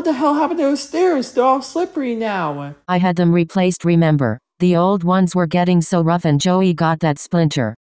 the hell happened to those stairs? They're all slippery now. I had them replaced, remember? The old ones were getting so rough and Joey got that splinter.